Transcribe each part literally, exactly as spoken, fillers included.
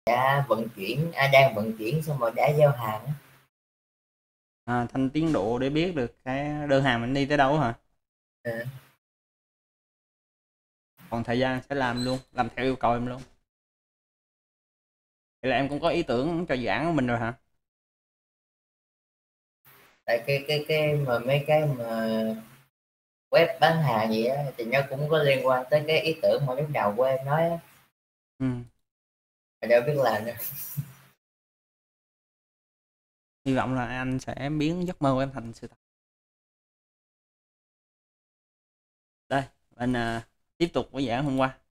đã vận chuyển, à, đang vận chuyển xong rồi đã giao hàng á. À, thanh tiến độ để biết được cái đơn hàng mình đi tới đâu hả? Ờ, Còn thời gian sẽ làm luôn, làm theo yêu cầu em luôn. Vậy là em cũng có ý tưởng cho dự án của mình rồi hả? tại cái cái cái mà mấy cái mà web bán hàng gì á thì nó cũng có liên quan tới cái ý tưởng mà lúc đầu của em nói á, Ừm, mà đâu biết làm đâu. hy vọng là anh sẽ biến giấc mơ của em thành sự thật. Đây, mình, à, tiếp tục với dự án hôm qua.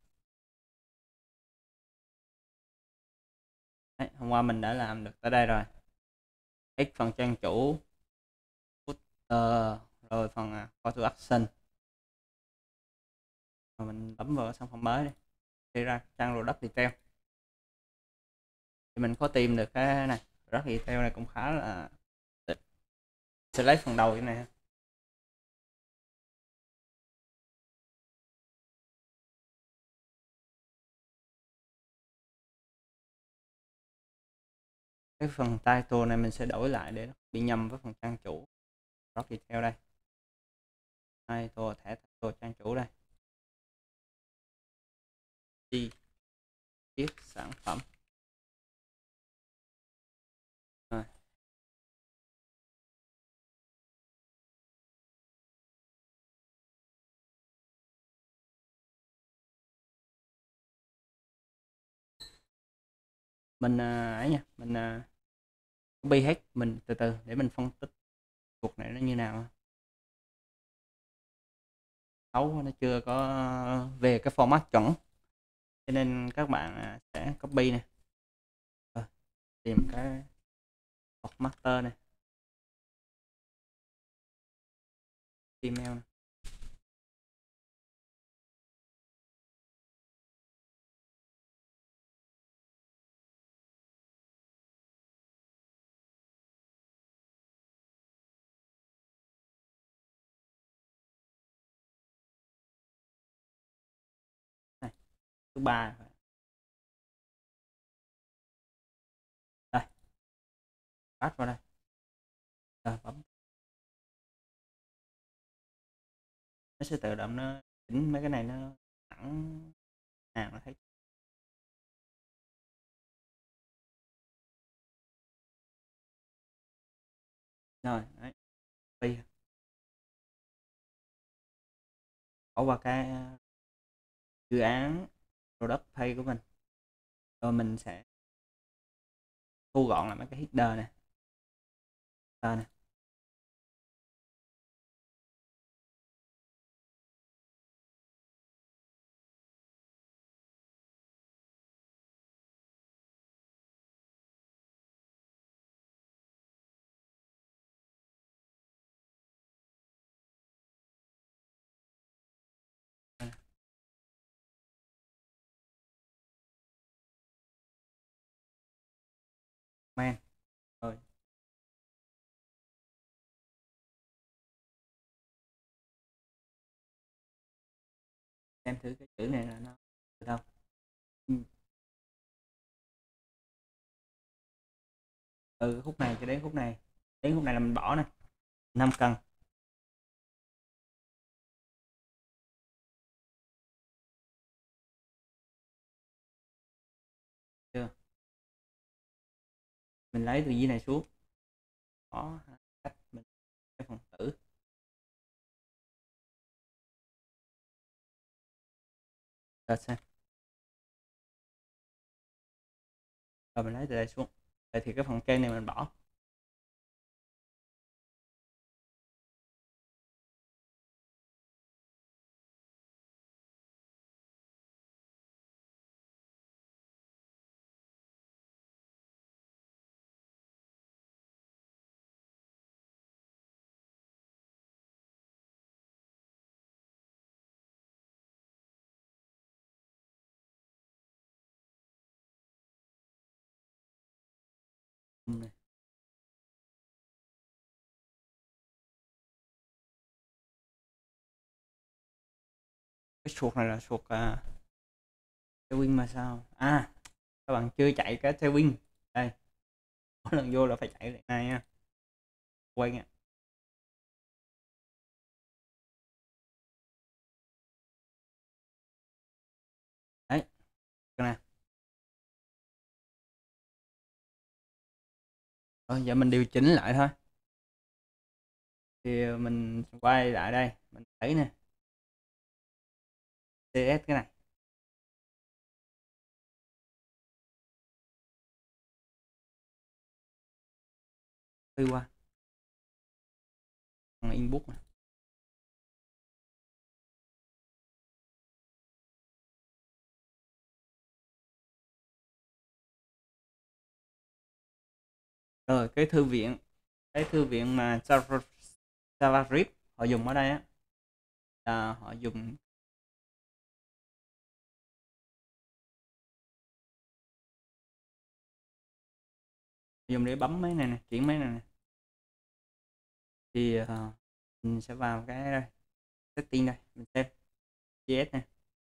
Đấy, hôm qua mình đã làm được tới đây rồi. X phần trang chủ, footer, rồi phần, à, call to action. Rồi mình bấm vào sản phẩm mới đi, đi ra trang product detail. Thì mình có tìm được cái này, product detail này cũng khá là sẽ lấy phần đầu cái này ha. Cái phần title này mình sẽ đổi lại để bị nhầm với phần trang chủ. Product detail đây. Title, thẻ title trang chủ đây. Chi tiết sản phẩm. Rồi. Mình à, ấy nha, mình à, copy hết, mình từ từ để mình phân tích cuộc này nó như nào. Xấu nó chưa có về cái format chuẩn, cho nên các bạn à, sẽ copy này. Rồi, tìm cái master này, email này. Này, thứ ba đây, pass vào đây. Rồi, bấm nó sẽ tự động nó chỉnh mấy cái này, nó thẳng hàng nó thấy. Rồi đấy, copy bỏ qua cái dự án product page của mình, rồi mình sẽ thu gọn lại mấy cái header này, header này. Man rồi, xem thử cái chữ này là nó được không. Ừ, từ khúc này cho đến khúc này, đến khúc này là mình bỏ nè, năm cần. Chưa, mình lấy từ dưới này xuống, bỏ cách mình cái phần tử. Rồi xem, rồi mình lấy từ đây xuống. Vậy thì cái phần trên này mình bỏ. Ừ, này. Cái chuột này là chuột à, cái win mà sao à, các bạn chưa chạy cái Tailwind đây, mỗi lần vô là phải chạy lại này nha, quay nha. Đấy, cái này. Rồi giờ mình điều chỉnh lại thôi. Thì mình quay lại đây, mình thấy nè, tê ét cái này. Đi qua bằng inbox này. Rồi cái thư viện, cái thư viện mà Java, JavaScript họ dùng ở đây á, là họ dùng dùng để bấm mấy này nè, chuyển mấy này nè. Thì uh, mình sẽ vào cái đây, setting đây, mình xem jê ét này,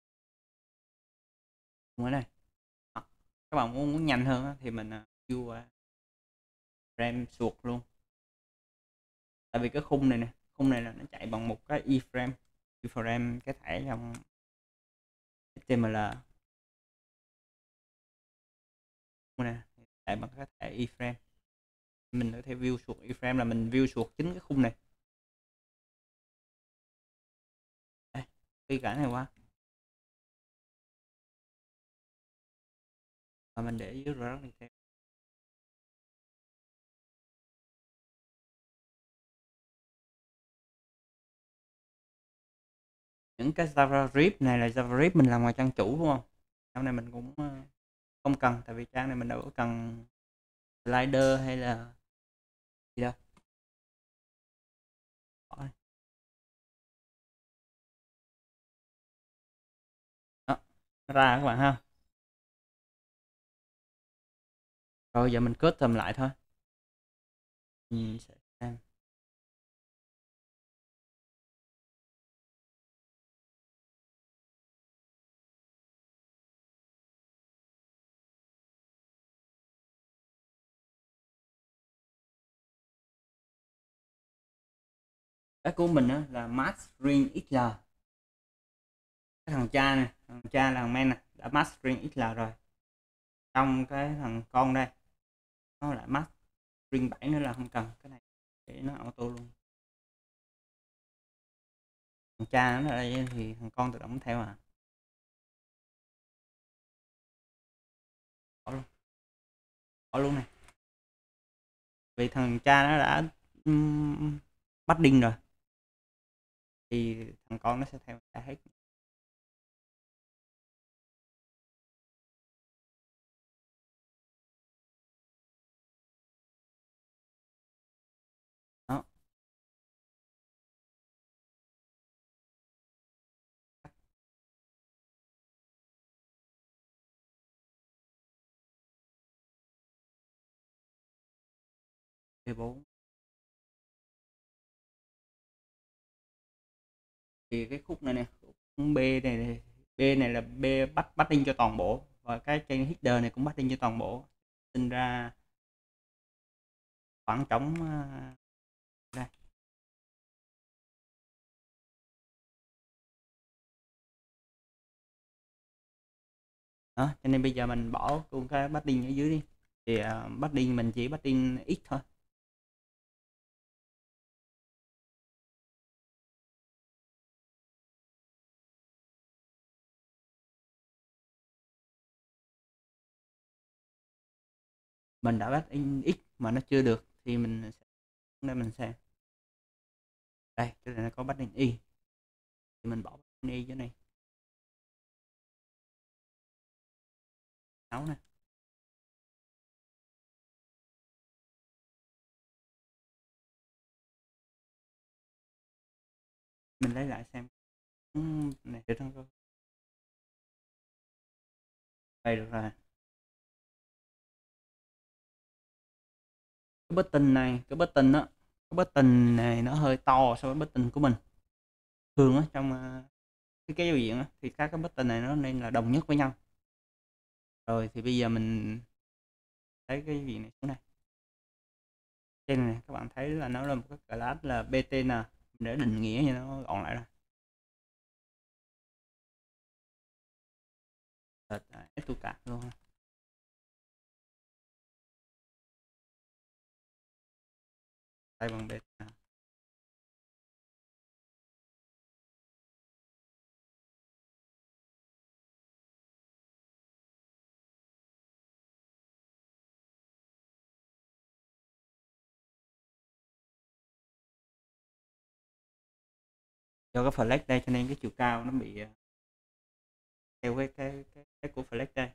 ở đây. À, các bạn muốn, muốn nhanh hơn á, thì mình uh, view uh, frame suột luôn. Tại vì cái khung này nè, khung này là nó chạy bằng một cái iframe, iframe cái thẻ trong ếch ti em lờ. Này, chạy bằng cái thẻ iframe. Mình có thể view suột iframe là mình view suột chính cái khung này. Đây, cái cả này qua. Và mình để dưới React Detail. Những cái JavaScript này là JavaScript mình làm ngoài trang chủ đúng không? Trong này mình cũng không cần, tại vì trang này mình đâu có cần slider hay là gì đâu. Đó, nó ra các bạn ha. Rồi giờ mình custom lại thôi. Mình sẽ xem. Cái của mình á, là mastering ích lờ. Cái thằng cha này, thằng cha là thằng main này, đã mastering ích lờ rồi. Trong cái thằng con đây nó lại mastering bảy nữa là không cần, cái này để nó auto luôn. Thằng cha nó ở đây thì thằng con tự động theo à. Bỏ luôn, bỏ luôn này, vì thằng cha nó đã um, bắt đinh rồi thì thằng con nó sẽ theo cả hết. Đó, b bốn thì cái khúc này nè, khúc B này, này B này là B bắt bắt đinh cho toàn bộ, và cái trên header này cũng bắt đinh cho toàn bộ, sinh ra khoảng trống đây. Đó, cho nên bây giờ mình bỏ luôn cái padding ở dưới đi, thì uh, padding mình chỉ padding ít thôi. Mình đã padding ít mà nó chưa được thì mình sẽ đây, mình xem đây, cái này nó có padding y thì mình bỏ padding y dưới này. Sáu nè, mình lấy lại xem này để thằng đây được rồi. Cái button này, cái button đó, cái button này nó hơi to so với button của mình. Thường á trong cái cái giao diện á, thì các cái button này nó nên là đồng nhất với nhau. Rồi thì bây giờ mình lấy cái gì này xuống này. Trên này các bạn thấy là nó là một cái class là bê tê en để định nghĩa cho nó gọn lại rồi. Etocad luôn. Đây bằng bê tê en. Do cái flex đây cho nên cái chiều cao nó bị theo cái cái cái, cái của flex đây.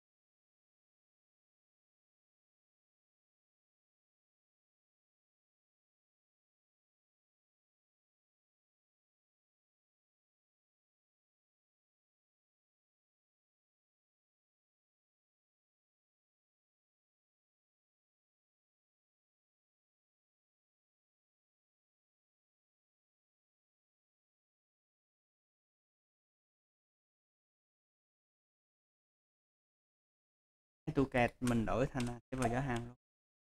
Etocad mình đổi thành cái vào giá hàng luôn.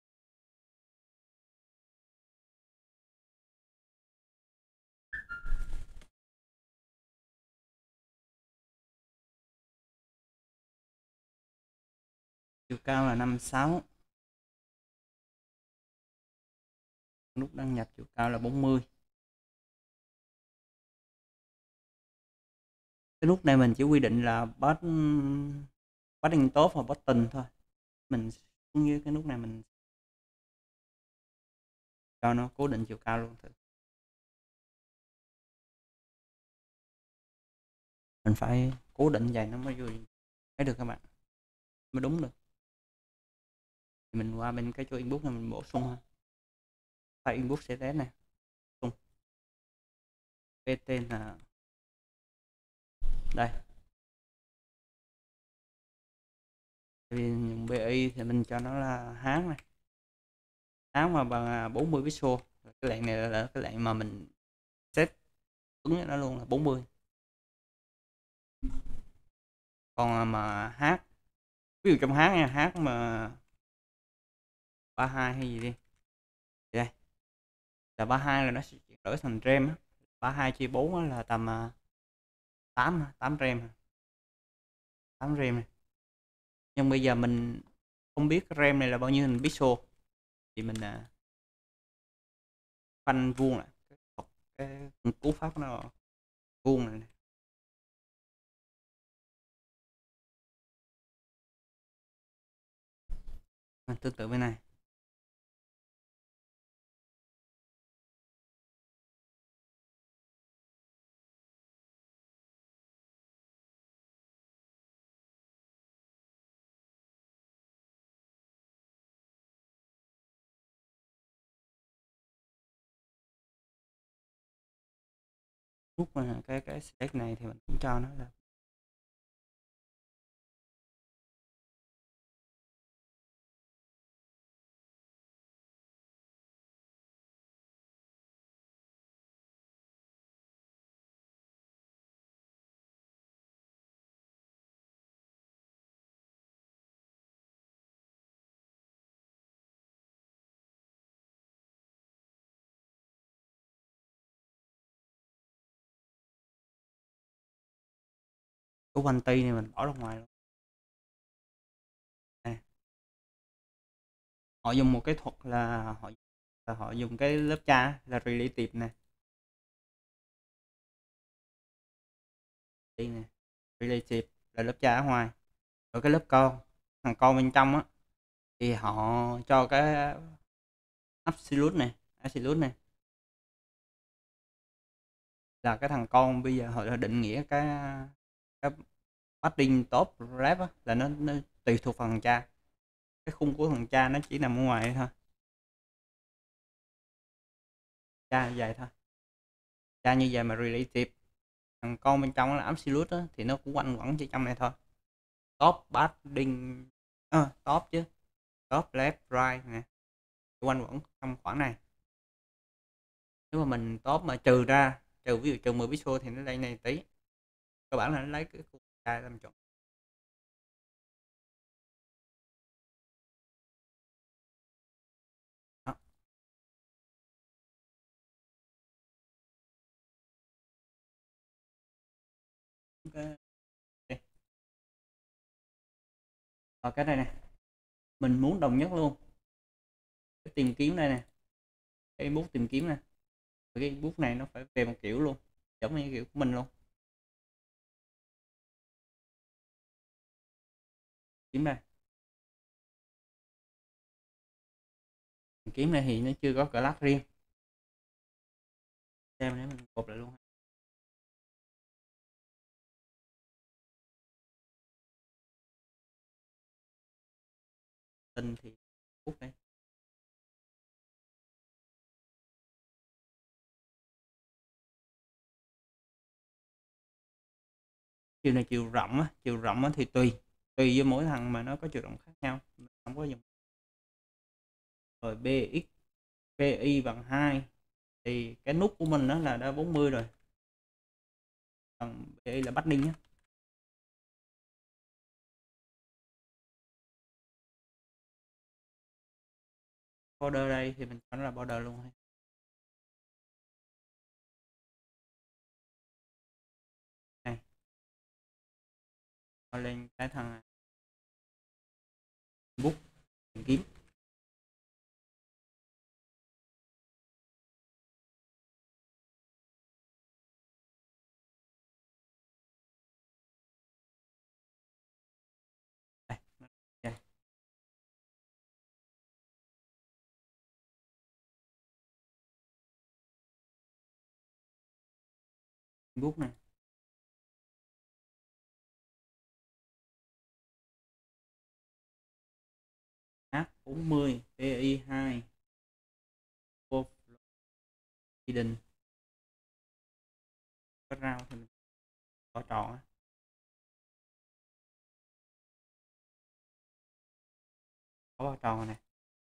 Chiều cao là năm mươi sáu. Nút đăng nhập chiều cao là bốn mươi. Cái nút này mình chỉ quy định là bot padding top và button thôi. Mình xuống dưới cái nút này mình cho nó cố định chiều cao luôn thử. Mình phải cố định vậy nó mới vui thấy được các bạn, mới đúng được. Thì mình qua bên cái chỗ input này mình bổ sung ha. File input xê ét ét này sung cái tên là đây. Vì dùng bê i thì mình cho nó là hán này, hán mà bằng bốn mươi pixel. Cái lệnh này là cái lệnh mà mình set ứng cho nó luôn là bốn mươi. Còn mà hát, ví dụ trong hát nha, hát mà ba mươi hai hay gì đi đây là ba mươi hai là nó sẽ chuyển đổi thành RAM á. ba mươi hai chia bốn là tầm tám tám RAM tám RAM này. Nhưng bây giờ mình không biết RAM này là bao nhiêu hình pixel thì mình khoanh vuông lại cái, cái cú pháp nó vuông này, này. Tương tự bên này. Lúc mà cái cái select này thì mình cũng cho nó là cái quanh ti này mình bỏ ra ngoài luôn. Đây. Họ dùng một cái thuật là họ là họ dùng cái lớp cha là relative này. Đây này, relative là lớp cha ở ngoài. Rồi cái lớp con, thằng con bên trong á thì họ cho cái absolute này, absolute này là cái thằng con bây giờ họ định nghĩa cái cái padding top rep á, là nó, nó tùy thuộc vào thằng cha. Cái khung của thằng cha nó chỉ nằm ở ngoài thôi, cha dài thôi, cha như vậy mà relative. Thằng con bên trong là absolute á, thì nó cũng quanh quẩn chỉ trong này thôi. Top padding à, top chứ top left right nè, quanh quẩn trong khoảng này. Nếu mà mình top mà trừ ra, trừ ví dụ trừ mười pixel thì nó lên này tí, cơ bản là nó lấy cái cha làm chuẩn. cái ở cái này nè, mình muốn đồng nhất luôn cái tìm kiếm đây nè, cái bút tìm kiếm nè, cái bút này nó phải về một kiểu luôn, giống như kiểu của mình luôn. Kiếm đây, tìm kiếm này thì nó chưa có class riêng, xem để mình cột lại luôn. Tên thì bút đây, chiều này chiều rộng á, chiều rộng á thì tùy tùy với mỗi thằng mà nó có chiều rộng khác nhau, mình không có dùng. Rồi bx pi bằng hai thì cái nút của mình nó là đã bốn mươi rồi, còn pi là padding nhé. Border đây thì mình cho nó là border luôn. Này cho lên cái thằng bút tìm kiếm, đây, đây. Bút này H bốn mươi pi hai hidden có rau thì mình có tròn có bao tròn này,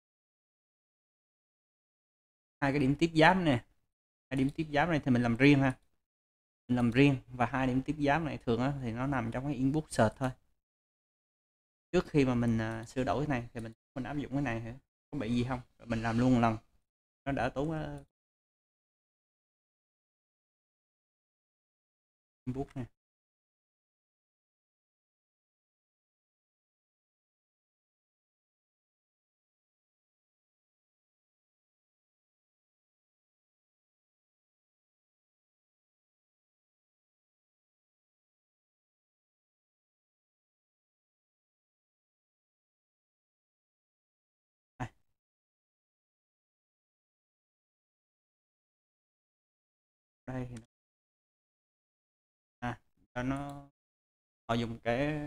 hai cái điểm tiếp giáp nè, hai điểm tiếp giáp này thì mình làm riêng ha, mình làm riêng, và hai điểm tiếp giáp này thường á, thì nó nằm trong cái input search thôi. Trước khi mà mình uh, sửa đổi cái này thì mình mình áp dụng cái này thì có bị gì không, rồi mình làm luôn một lần nó đỡ tốn uh, input nè. Đây. Đây thì à, cho nó họ dùng cái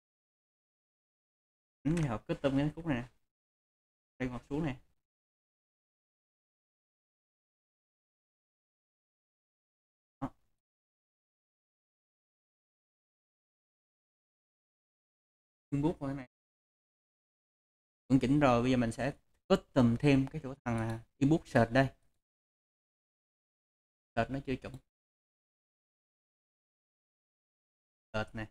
như họ cứ tâm cái khúc này nè, đây ngọt xuống này, đó. Input của cái này chuẩn chỉnh rồi, bây giờ mình sẽ custom thêm cái chỗ thằng input search đây, search nó chưa chuẩn, search này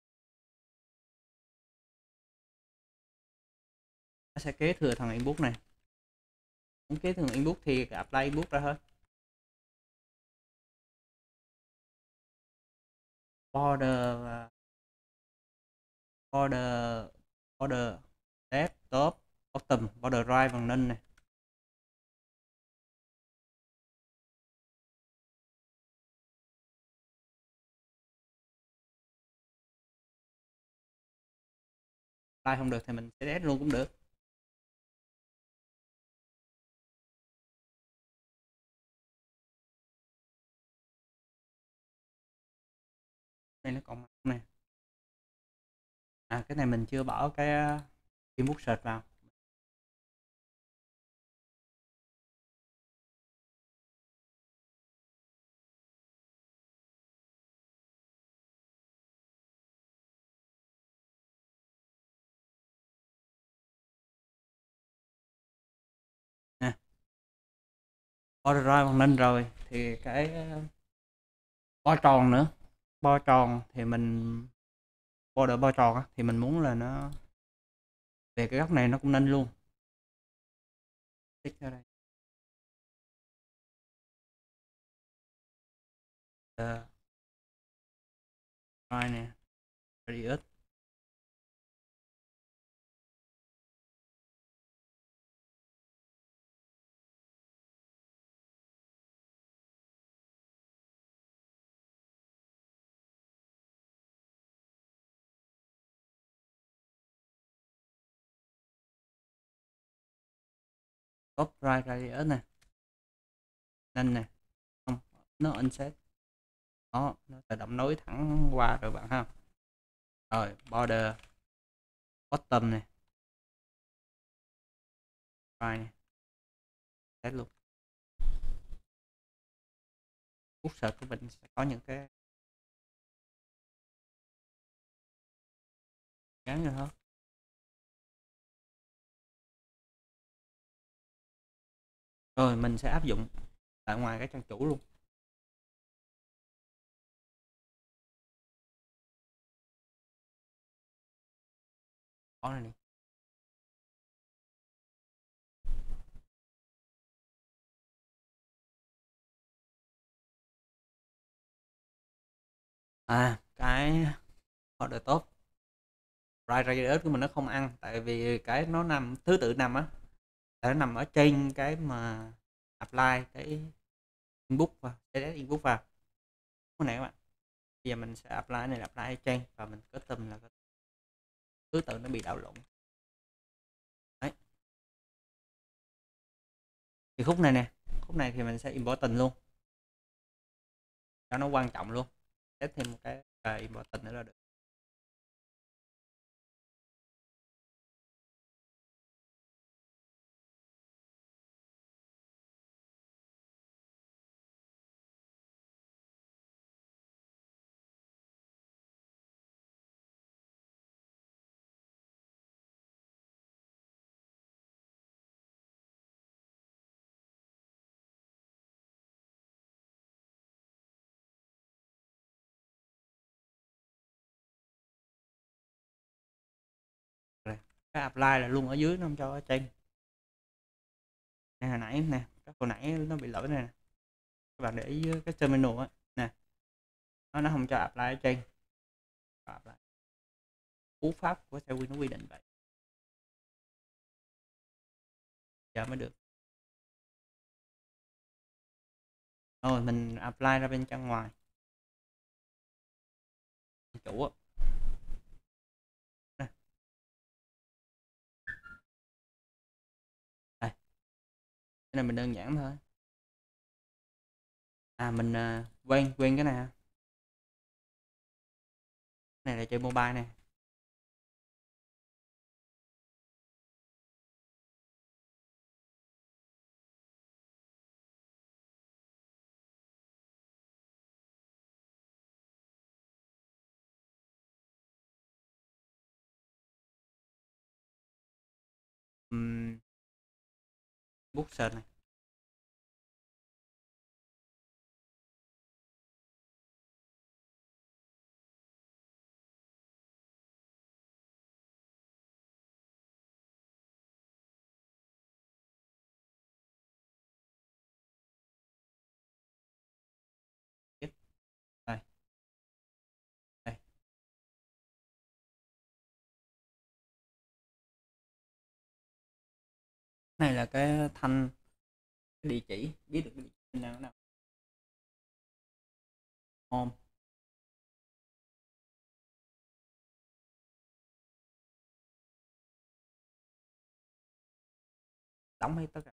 nó sẽ kế thừa thằng input này, muốn kế thừa input thì apply input ra thôi. Border border border left top bottom, border right bằng none này, apply không được thì mình sẽ add luôn cũng được. Đây nó còn này, à cái này mình chưa bỏ cái uh, input search vào. Nè, border right bằng none rồi thì cái uh, bo tròn nữa, bo tròn thì mình border bo tròn á, thì mình muốn là nó về cái góc này nó cũng nên luôn, tích ra đây. Uh, Right nè, radius. Top right radius nè, nên nè, không, nó inset, đó, nó tự động nối thẳng qua rồi bạn ha. Rồi border bottom này, right nè, set luôn. Bút search của mình sẽ có những cái gắn nữa hết. Rồi mình sẽ áp dụng tại ngoài cái trang chủ luôn. Có này đi. À, cái order top right radius của mình nó không ăn, tại vì cái nó nằm thứ tự nằm á, tại nó nằm ở trên cái mà apply cái input và cái input vào cái này các bạn. Bây giờ mình sẽ apply này là apply trên và mình custom là thứ tự nó bị đảo lộn. Đấy. Thì khúc này nè, khúc này thì mình sẽ important luôn cho nó quan trọng luôn, set thêm một cái uh, important nữa là được. Rồi. Cái apply là luôn ở dưới, nó không cho ở trên. Này hồi nãy nè, cái hồi nãy nó bị lỗi này nè, các bạn để ý cái terminal á nè, nó nó không cho apply ở trên. Apply. Cú pháp của Tailwind nó quy định vậy, giờ mới được. Rồi mình apply ra bên trang ngoài chủ á. Đây. Đây. Cái này mình đơn giản thôi. À mình uh, quên quên cái này ha. Cái này là chơi mobile này. Um, Booster này. Đây. Đây. Này là cái thanh, cái địa chỉ, biết được cái địa chỉ nào nào. Home. Đóng hết tất cả.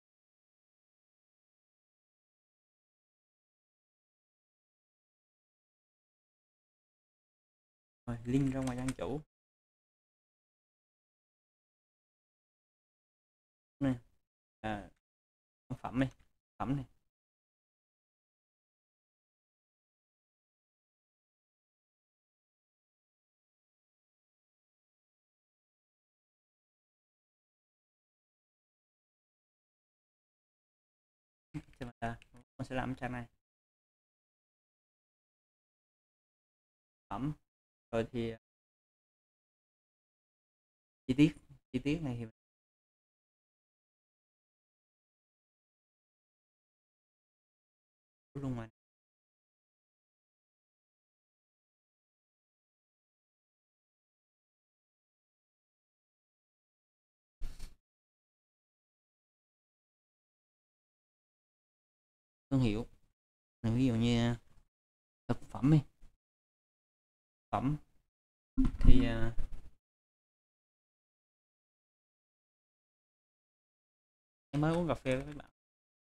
Rồi link ra ngoài trang chủ. Này. À, sản phẩm này, phẩm này. Mình sẽ làm trang này. Phẩm. Rồi thì chi tiết, chi tiết này thì luôn mà. thương hiệu. Ví dụ như thực phẩm đi, phẩm thì à, em mới uống cà phê với các bạn.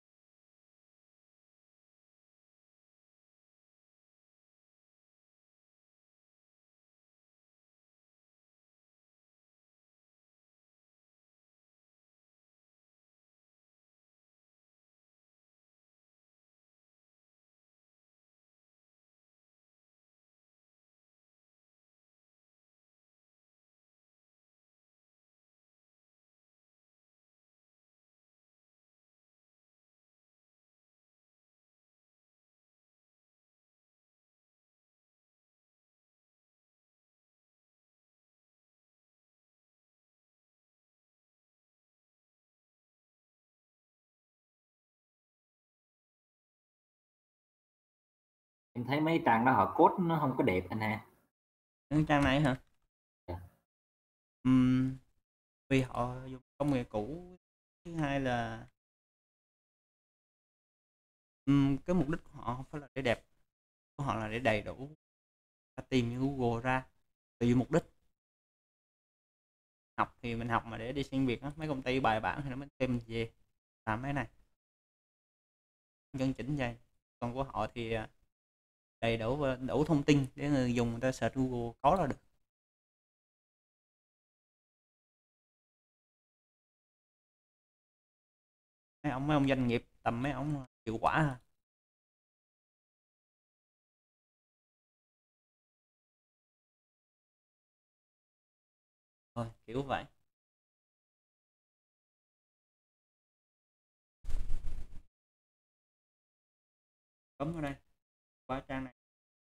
Em thấy mấy trang đó họ code nó không có đẹp anh ha. Cái trang này hả? Dạ. Ừm, vì họ dùng công nghệ cũ, thứ hai là ừm, cái mục đích của họ không phải là để đẹp, của họ là để đầy đủ, ta tìm như Google ra tùy mục đích. Học thì mình học mà để đi xin việc á, mấy công ty bài bản thì nó mới thêm về làm cái này chân chỉnh vậy. Còn của họ thì à, đầy đủ và đủ thông tin để người dùng người ta search Google có là được. Mấy ông mấy ông doanh nghiệp tầm mấy ông hiệu quả à. Thôi kiểu vậy. Bấm vào đây, qua trang này,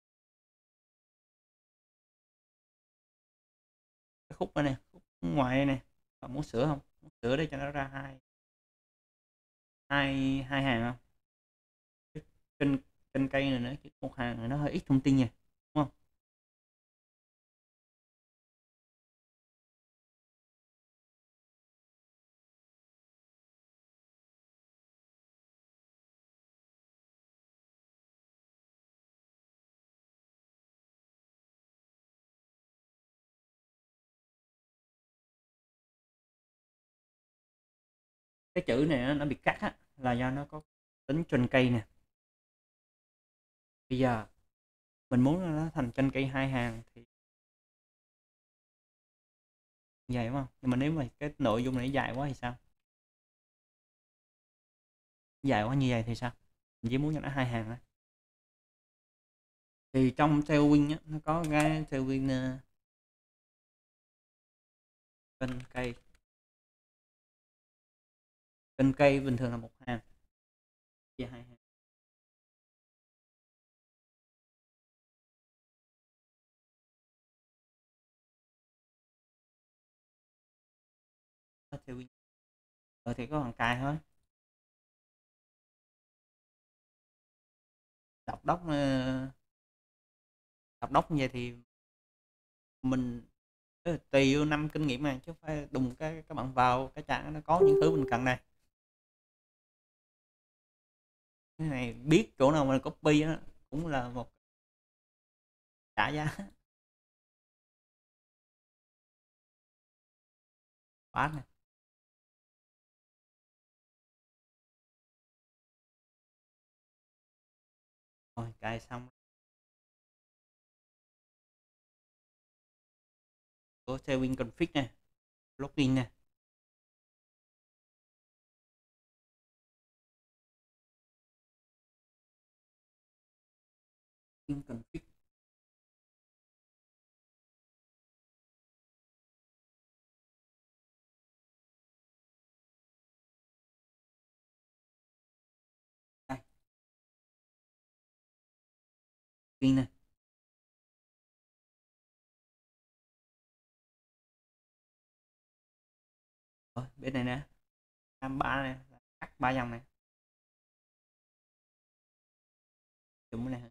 cái khúc này nè, khúc ngoài đây nè, bạn muốn sửa không? Muốn sửa để cho nó ra hai hai hai hàng không? Trên trên cây này nữa, chứ một hàng này nó hơi ít thông tin nha, đúng không? Cái chữ này nó bị cắt á, là do nó có tính trên cây nè. Bây giờ mình muốn nó thành trên cây hai hàng thì vậy đúng không? Nhưng mà nếu mà cái nội dung này dài quá thì sao? Dài quá như vậy thì sao? Mình chỉ muốn cho nó hai hàng thôi. Thì trong Tailwind á, nó có cái Tailwind uh, kênh cây. Kênh cây bình thường là một hàng và hai hàng. Tailwind. Rồi thì có hàng cài thôi. Đọc đốc uh, đọc đốc như vậy thì mình tùy vô năm kinh nghiệm này chứ không phải đùng cái các bạn vào cái trang nó có những thứ mình cần này. Cái này biết chỗ nào mình copy đó cũng là một trả giá. Quá này. Rồi cài xong có saving config nè, login nè. Config đây, login nè. Rồi bên này nè, ba này, cắt ba dòng này, dùng cái này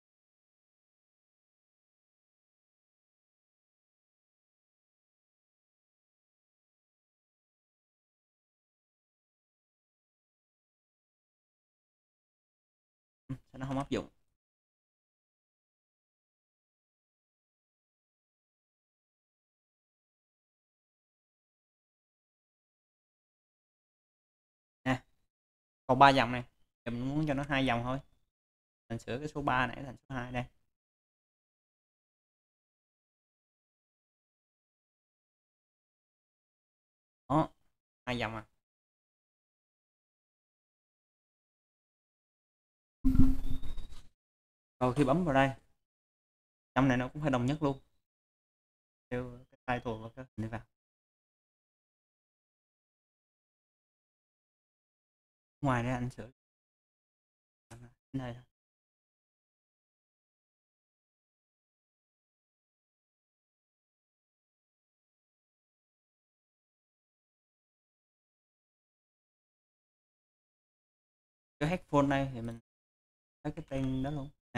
Ừm, sao nó không áp dụng? Nè, còn ba dòng này, giờ mình muốn cho nó hai dòng thôi. Mình sửa cái số ba này thành số hai đây. Đó, hai dòng à. Rồi khi bấm vào đây, trong này nó cũng phải đồng nhất luôn. Theo cái title và cái hình này vào. Ngoài ra anh sửa này thôi. Cái headphone này thì mình lấy cái tên đó luôn nè,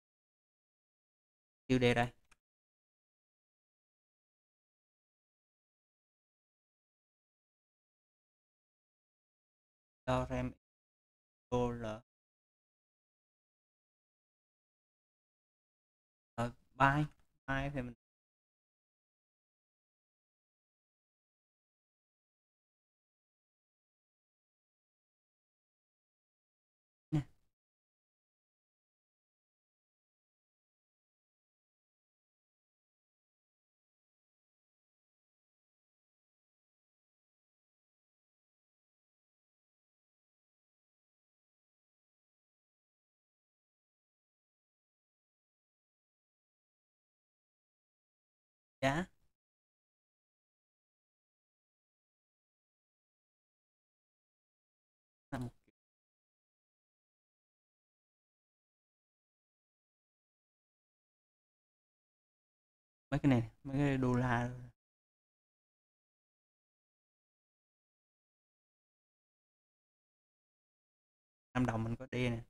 tiêu đề đây. Do rem l rồi buy buy thì mình nè. Giá là một mấy cái này, mấy cái đô la năm đồng mình có D nè.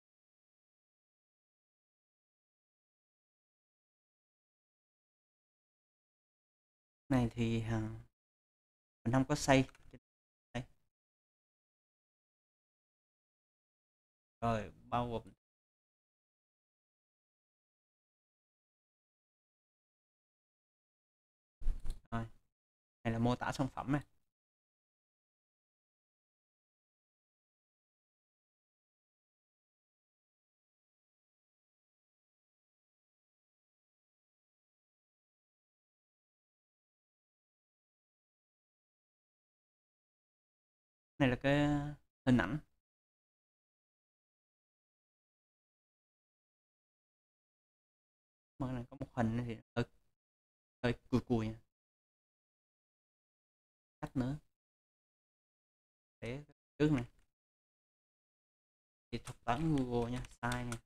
Này thì à, mình không có xây đây. Rồi bao gồm rồi này là mô tả sản phẩm này. Này là cái hình ảnh. Mà này có một hình này thì hơi hơi cùi cùi nha. Cách nữa để trước này thì thuật toán Google nha, sai nha.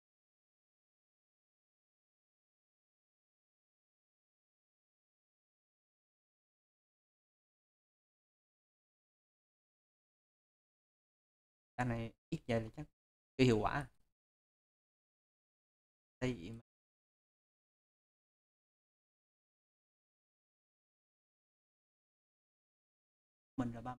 Cái này ít vậy là chắc chưa hiệu quả. Đây gì mà mình là ba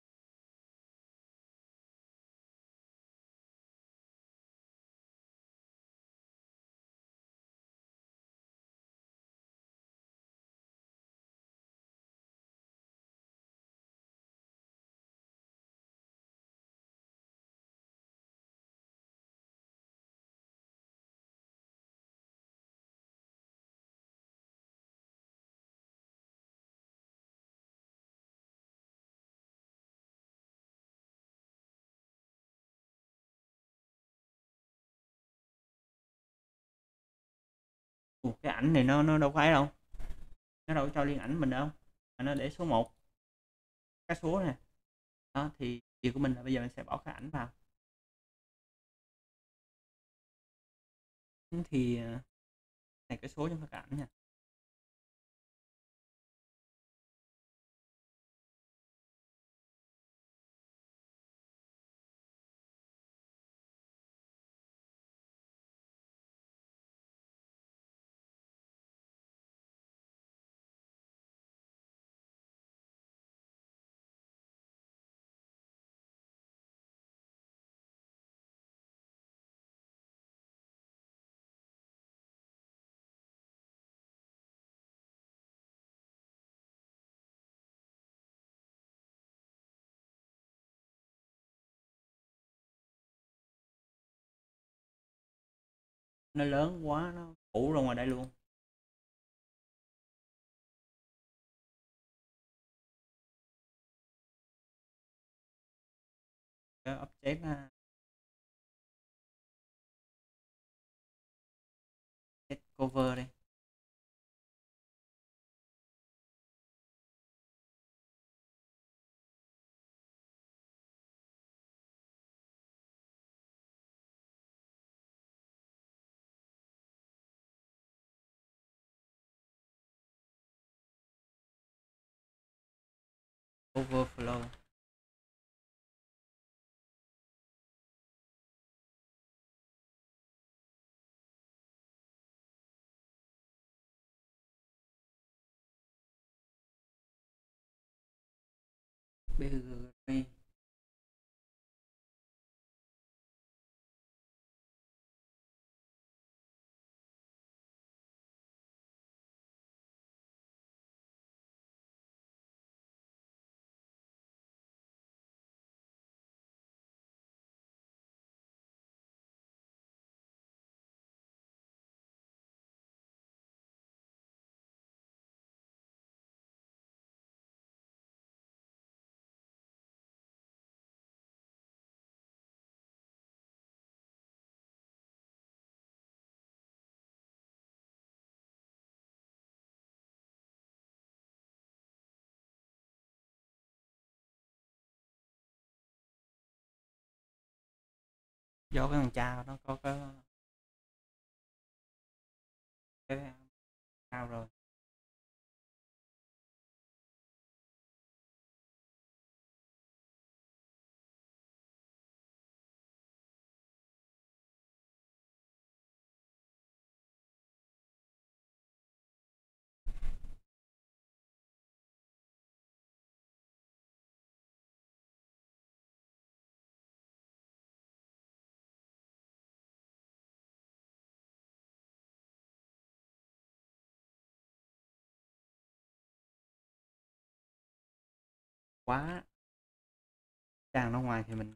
Ủa, cái ảnh này nó nó đâu phải đâu, nó đâu có cho liên ảnh mình đâu, mà nó để số một cái số này. Đó thì việc của mình là bây giờ mình sẽ bỏ cái ảnh vào. Thì à, này cái số trong cái ảnh nha. nó lớn quá nó phủ ra ngoài đây luôn. Cái object nó set cover đây. Overflow. Biggery. Do cái thằng cha nó có cái cái cao rồi. Quá tràn ra ngoài thì mình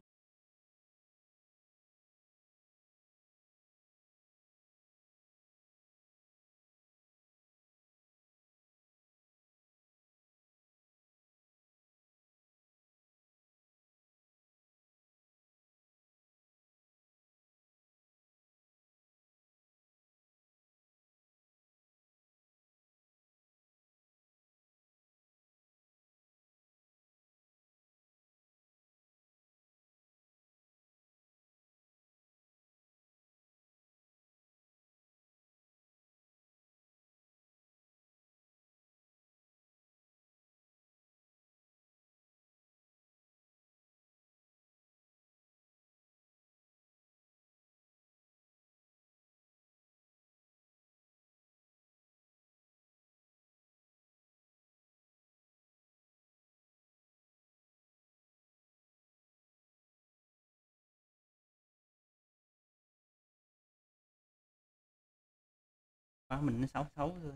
quá mình nó xấu xấu thôi.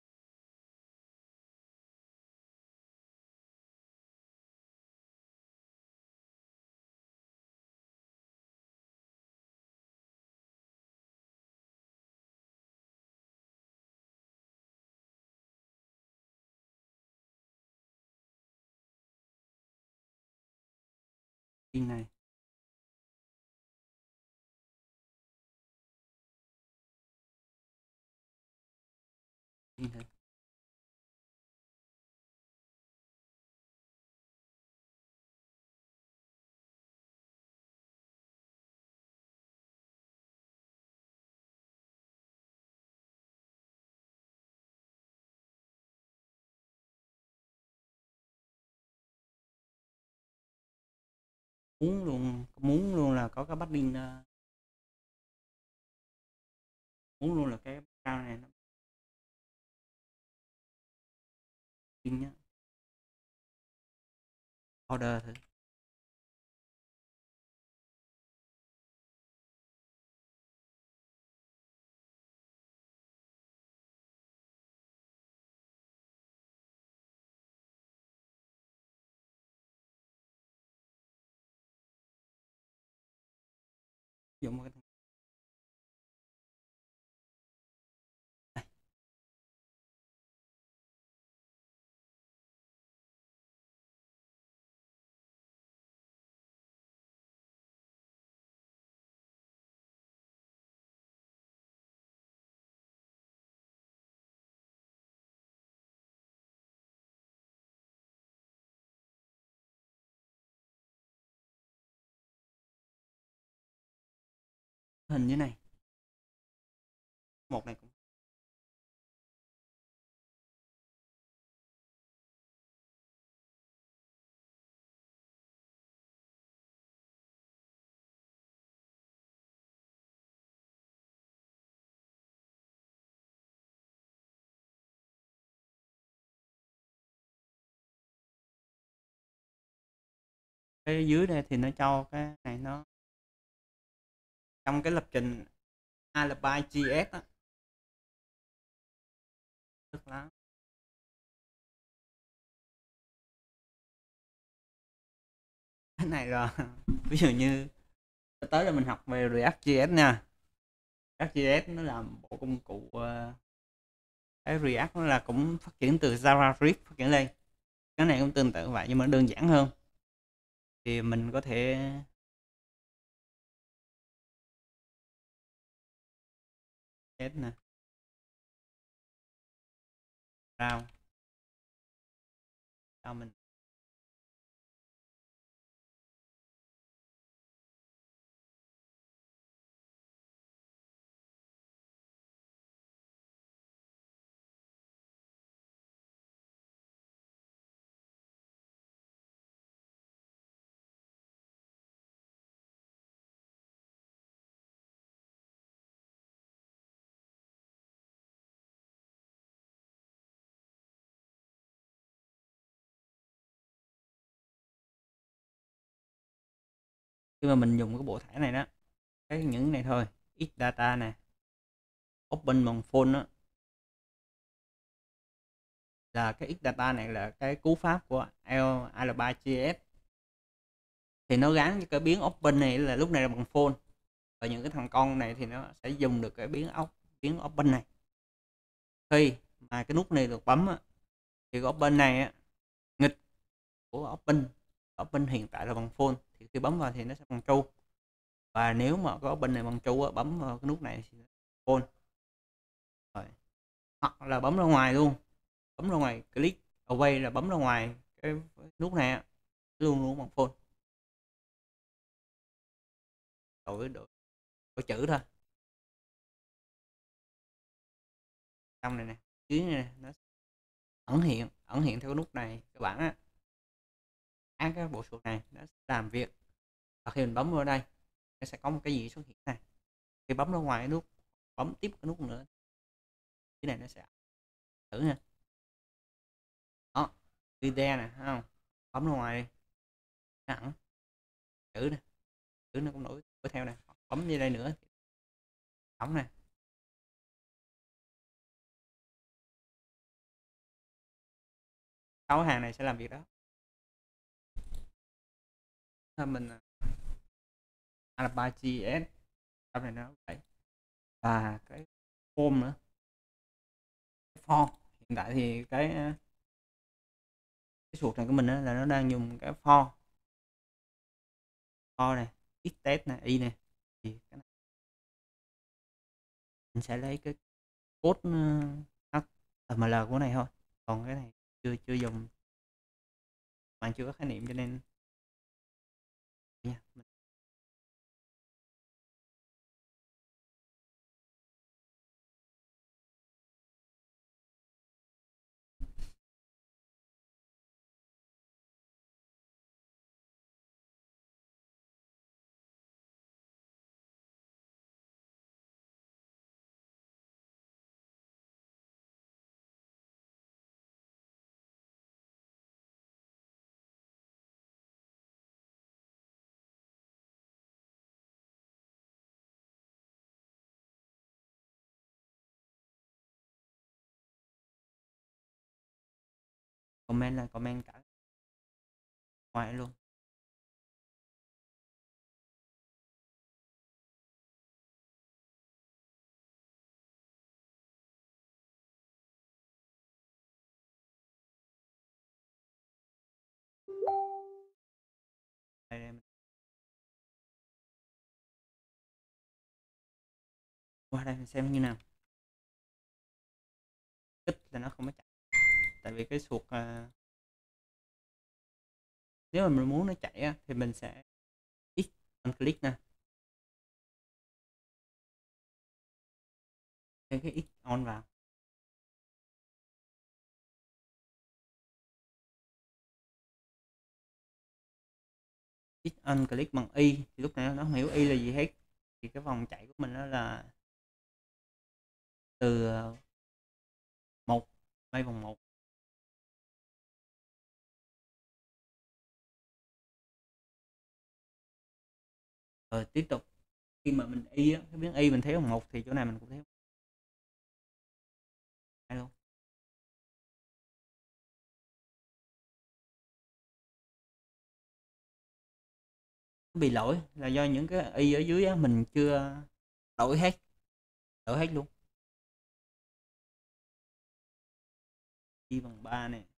Pin này pin này muốn luôn muốn luôn là có cái bắt pin uh, muốn luôn là cái cao này nó pin nhá. Order thử. Dùng một cái hình như này, một này cũng cái dưới đây thì nó cho cái này nó trong cái lập trình Alibi.js á, tức là cái này là ví dụ như tới là mình học về React.js nha. React.js nó là bộ công cụ uh, cái React nó là cũng phát triển từ JavaScript phát triển lên, cái này cũng tương tự vậy nhưng mà nó đơn giản hơn. Thì mình có thể test nè, rao cho mình khi mà mình dùng cái bộ thẻ này đó, cái những cái này thôi, ít data nè, open bằng phone đó, là cái x data này là cái cú pháp của Alibi.js, thì nó gắn với cái biến open này là lúc này là bằng phone, và những cái thằng con này thì nó sẽ dùng được cái biến ốc biến open này. Khi mà cái nút này được bấm á, thì cái open này á, nghịch của open open hiện tại là bằng phone, thì khi bấm vào thì nó sẽ bằng true, và nếu mà có open này bằng true á, bấm vào cái nút này thì phone. Rồi. Hoặc là bấm ra ngoài luôn, bấm ra ngoài click away là bấm ra ngoài cái nút này luôn luôn bằng phone. Đổi đổi, đổi chữ thôi, trong này nè, dưới này nè, nó ẩn hiện ẩn hiện theo cái nút này các bạn á, ác cái bộ chuột này nó sẽ làm việc, và khi mình bấm vào đây nó sẽ có một cái gì xuất hiện này, khi bấm ra ngoài cái nút, bấm tiếp cái nút nữa, cái này nó sẽ thử nha. Đó, video nè, thấy không, bấm ra ngoài đi, hẳn chữ nè, chữ nó cũng nổi theo này, bấm như đây nữa, bấm này, sáu hàng này sẽ làm việc đó. Mình Alibi.js trong này nó vậy, và cái form nữa, cái form hiện tại thì cái cái chuột này của mình là nó đang dùng cái for for này, x test này, y này, thì cái này mình sẽ lấy cái code uh, hát em lờ của này thôi, còn cái này chưa chưa dùng, bạn chưa có khái niệm cho nên nha. Comment là comment cả ngoài luôn. Đây, đây. Qua đây mình xem như nào, kích là nó không có chạy, tại vì cái chuột uh, nếu mà mình muốn nó chạy á, thì mình sẽ x click nè, thêm cái X on vào. X on click bằng Y thì lúc này nó không hiểu Y là gì hết, thì cái vòng chạy của mình đó là từ ờ, một bay vòng một. Rồi tiếp tục khi mà mình Y á, cái biến Y mình thấy vòng một thì chỗ này mình cũng thấy luôn. Bị lỗi là do những cái Y ở dưới á, mình chưa đổi hết, đổi hết luôn. Y bằng ba này.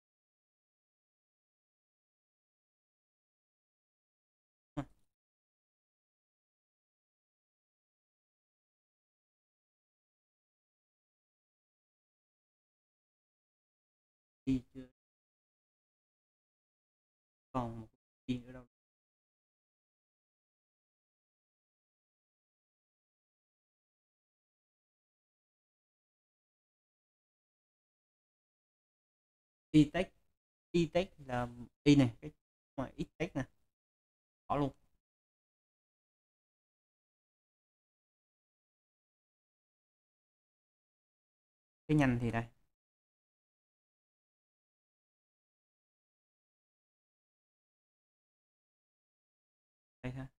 Y chưa, còn một Y nữa đâu. Y tech, Y tech là Y này, cái ngoài X tech nè, bỏ luôn. Cái nhanh thì đây, đây ha.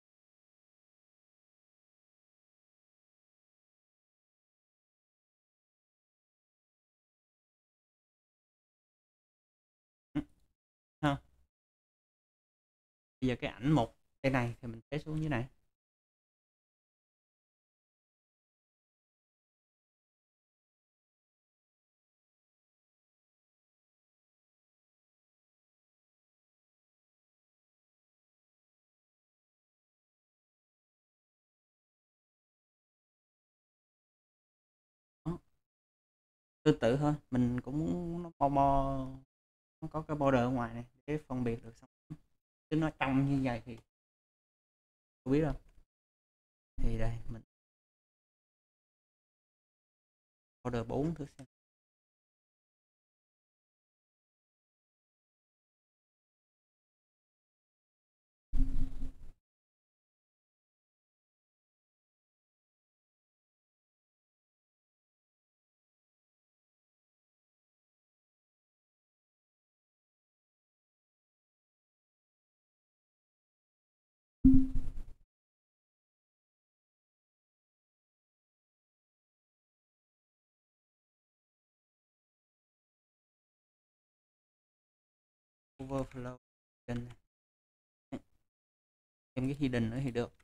Ừ, ha. Bây giờ cái ảnh một cái này thì mình chế xuống như này. Đó. Tương tự thôi, mình cũng muốn nó bo bo, nó có cái border ở ngoài này để phân biệt được, xong chứ nó trong như vậy thì không biết đâu. Thì đây mình border bốn thử xem. Overflow trên này. Thêm cái hidden nữa thì được.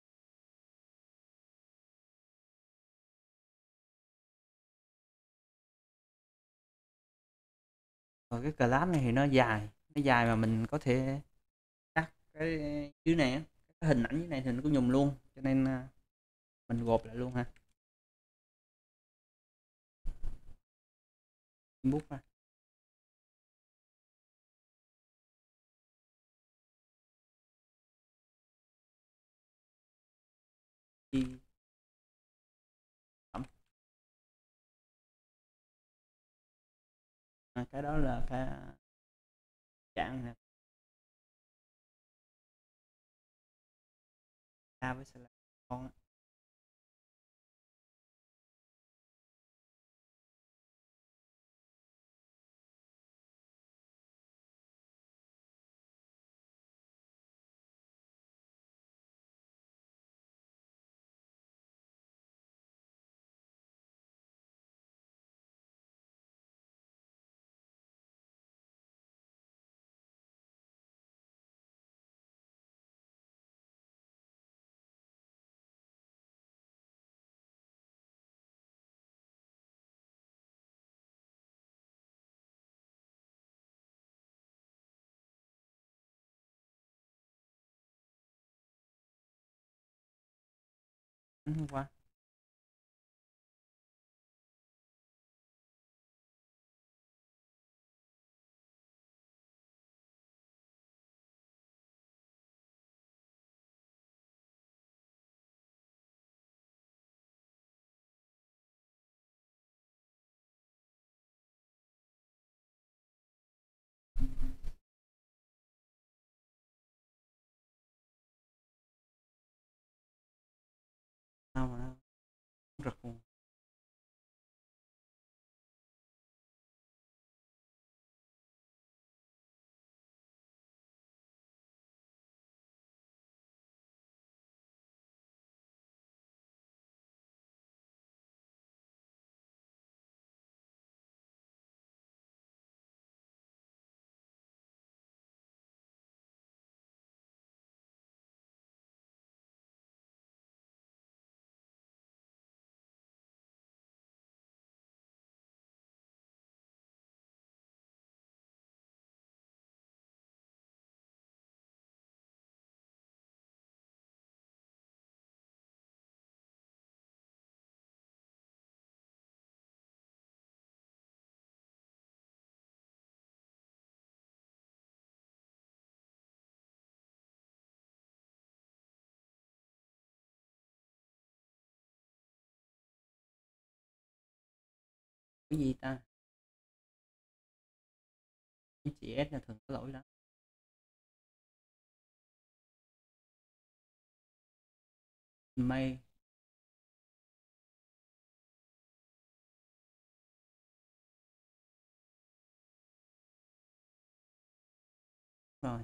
Rồi cái class này thì nó dài, nó dài mà mình có thể cắt cái dưới này á, cái hình ảnh dưới này thì nó cũng dùng luôn, cho nên à, mình gộp lại luôn ha. Input ha. Đi tổng. À, cái đó là cái trạng nè, a với slide con á. Ừ, qua Rất luôn. Cái gì ta? Cái chị S là thường có lỗi lắm. May rồi.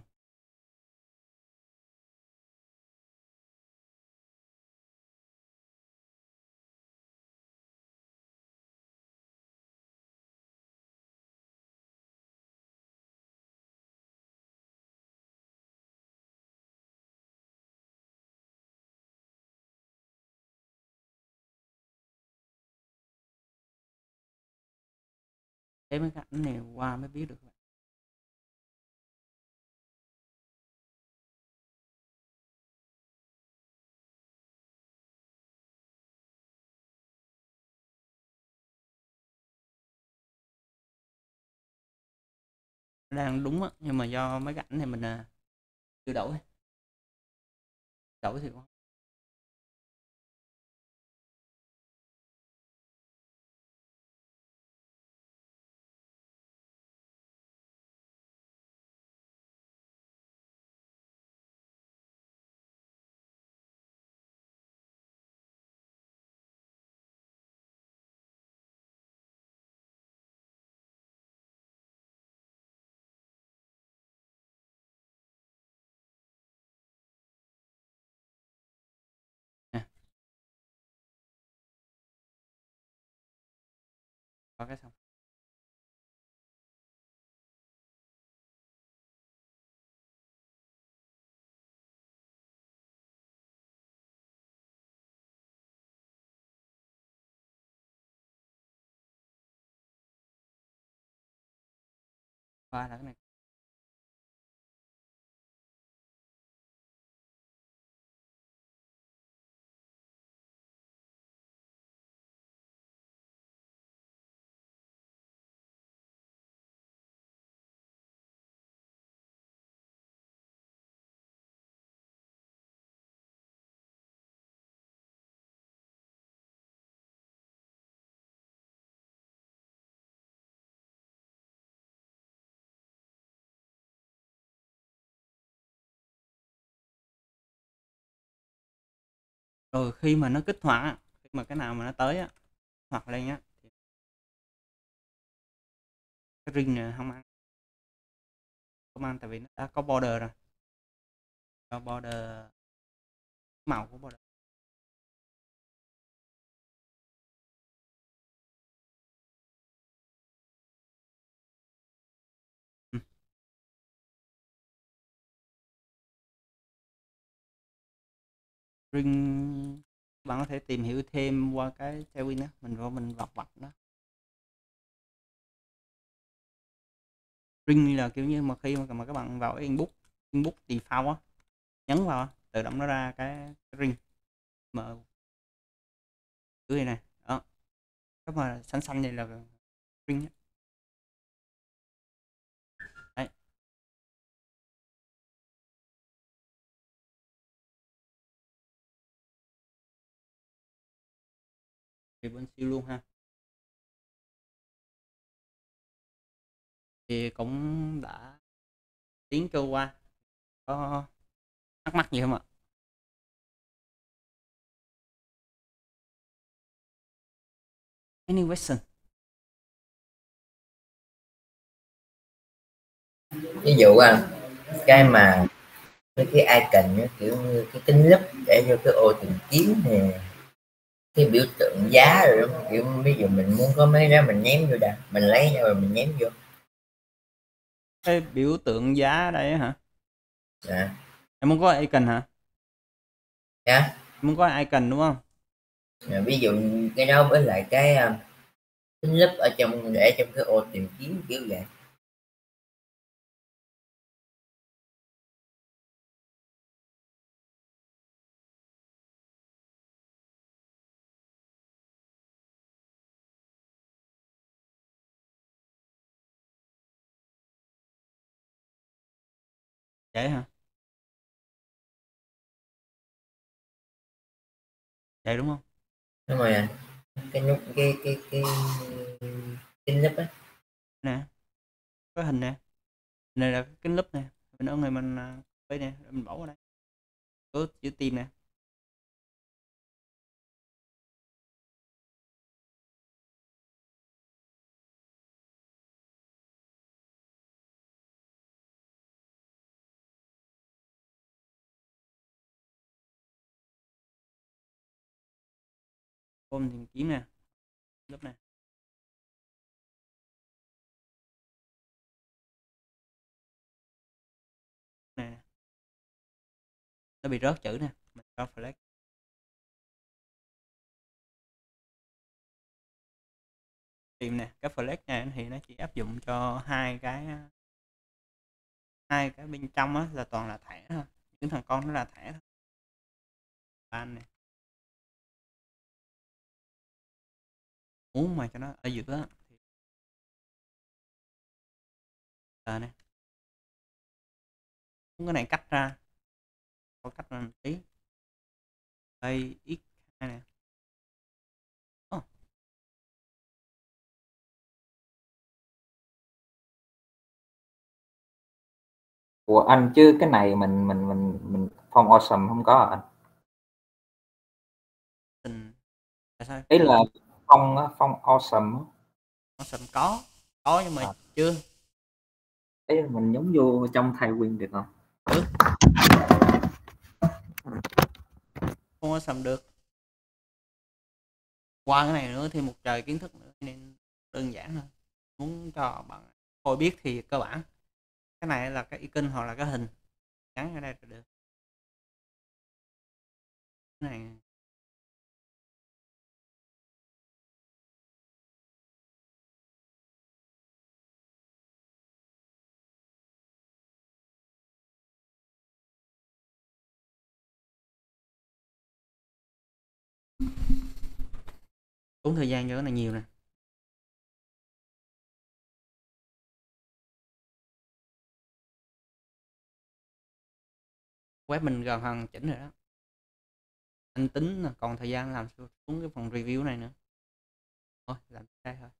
Thế mấy cái ảnh này qua mới biết được. Đang đúng á, nhưng mà do mấy cái ảnh này mình à, chưa đổi. Đổi thì không. Nè, có cái xong. Qua là cái này. Rồi khi mà nó kích hoạt á, khi mà cái nào mà nó tới á, hoặc lên á, thì cái ring này không ăn. Không ăn tại vì nó đã có border rồi. Có border, màu của border. Ừ. Ring bạn có thể tìm hiểu thêm qua cái Tailwind á, mình vô mình vọc vạch đó. Ring là kiểu như mà khi mà, mà các bạn vào cái inbox inbox default á, nhấn vào tự động nó ra cái, cái ring mà dưới này đó, cái mà xanh xanh này là ring á. Đấy, thì bên siêu luôn ha. Thì cũng đã tiến trôi qua, có thắc mắc gì không ạ? Any question? Ví dụ à, cái mà cái cái icon á, kiểu như cái kính lúp để vô cái ô tìm kiếm thì cái biểu tượng giá rồi đó, kiểu ví dụ mình muốn có mấy đó mình nhém vô đã, mình lấy rồi mình nhém vô. Cái biểu tượng giá đây hả? Dạ. Em muốn có icon hả? Dạ. Em muốn có icon đúng không? Dạ, ví dụ cái đó với lại cái uh, kính lúp ở trong để trong cái ô tìm kiếm kiểu vậy. Vậy hả? Vậy đúng không? Đúng rồi anh. Cái nút cái cái cái kính lúp á. Nè, có hình nè. Này là cái kính lúp nè. Mình ở người mình à, đây nè, mình bỏ vào đây. Có chữ tim nè. Ôm tìm kiếm nè. Lúp nè. Nè. Nó bị rớt chữ nè. Mình cho flag. Tìm nè, cái flag này thì nó chỉ áp dụng cho hai cái hai cái bên trong á là toàn là thẻ thôi. Những thằng con nó là thẻ thôi. Ban này. Muốn mà cho nó ở giữa á thì à, nè. Muốn cái này cắt ra. Có cách là một tí. Đây x hai nè. Oh. Của anh chứ cái này mình mình mình mình phong awesome không có à Tình tại sao ý là phong phong awesome awesome có có nhưng mà à. chưa Ý là mình nhúng vô trong thai Win được không? được, không awesome được. Qua cái này nữa thêm một trời kiến thức nữa nên đơn giản hơn. Muốn cho bạn tôi biết thì cơ bản cái này là cái icon hoặc là cái hình gắn ở đây là được. Cái này tốn thời gian cho cái này nhiều nè. Web mình gần hoàn chỉnh rồi đó. Anh tính là còn thời gian làm xuống cái phần review này nữa. Thôi làm đây thôi.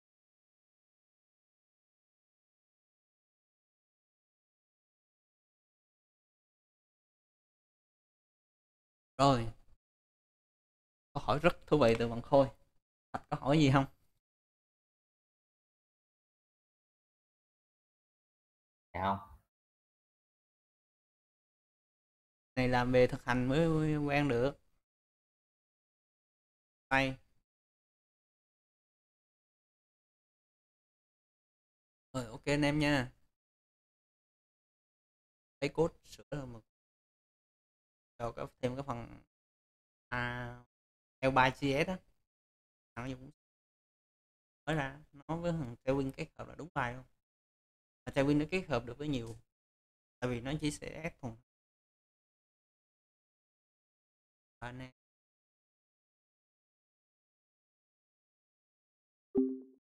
Rồi. Câu hỏi rất thú vị từ bạn Khôi. Có hỏi gì không? Dạ không. Này làm về thực hành mới quen được. Tay. Rồi ok anh em nha. Lấy code sửa rồi mà. Rồi có thêm cái phần à, eo ba giê ét á. Nó cũng nói ra nó với thằng Tailwind kết hợp là đúng bài không? Tailwind nó kết hợp được với nhiều. Tại vì nó chỉ sẽ ép thùng. Anh em